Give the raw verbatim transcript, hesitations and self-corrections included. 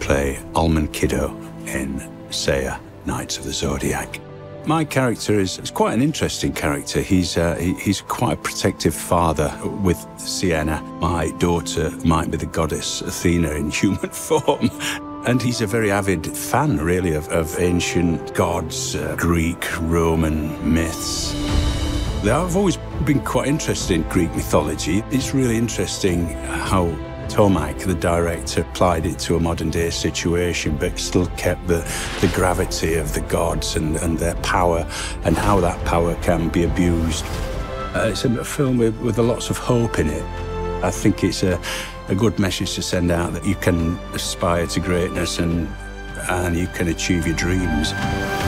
play Almond Kiddo in Seiya, Knights of the Zodiac. My character is, is quite an interesting character. He's, uh, he, he's quite a protective father with Sienna. My daughter might be the goddess Athena in human form. And he's a very avid fan, really, of, of ancient gods, uh, Greek, Roman myths. I've always been quite interested in Greek mythology. It's really interesting how Tomek, the director, applied it to a modern-day situation, but still kept the, the gravity of the gods and, and their power, and how that power can be abused. Uh, it's a film with, with lots of hope in it. I think it's a, a good message to send out that you can aspire to greatness and, and you can achieve your dreams.